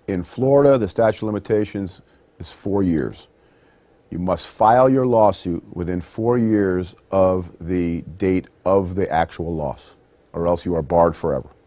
In Florida, the statute of limitations is 4 years. You must file your lawsuit within 4 years of the date of the actual loss, or else you are barred forever.